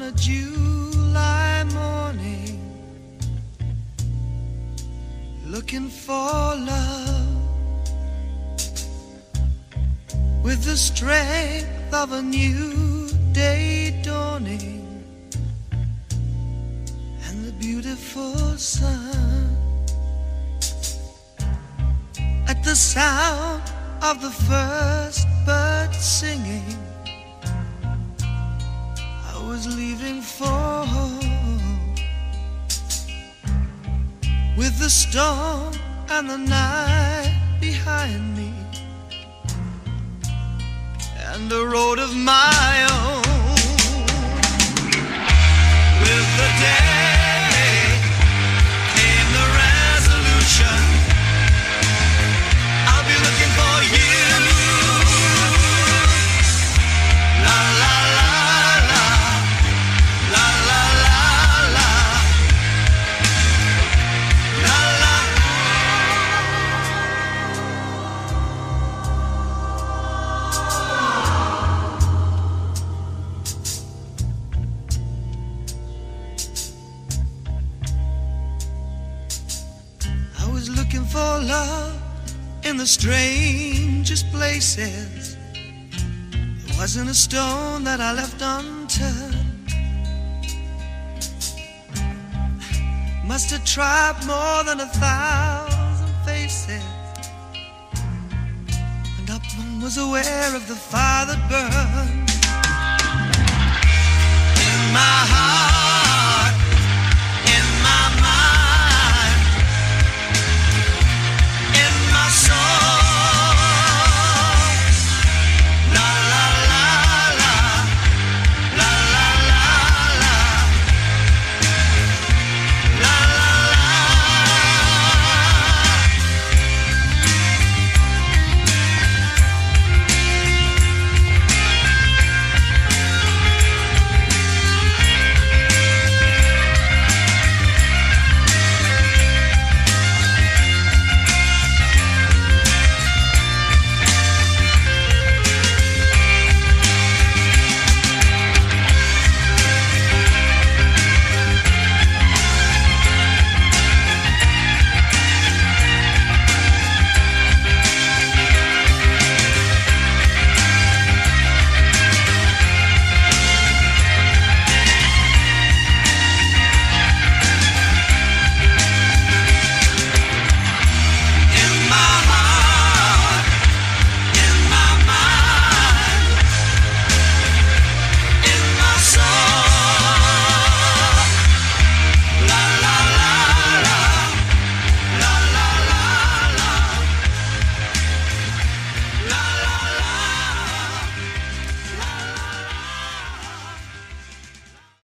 a July morning, looking for love with the strength of a new day dawning and the beautiful sun. At the sound of the first bird singing, I was leaving for home, with the storm and the night behind me, and a road of my own. With the day came the resolution, I'll be looking for you. La la la la, la la la la, la la. I was looking for love in the strangest places. There wasn't a stone that I left unturned. Must have tried more than 1,000 faces, and not one was aware of the fire that burned in my heart.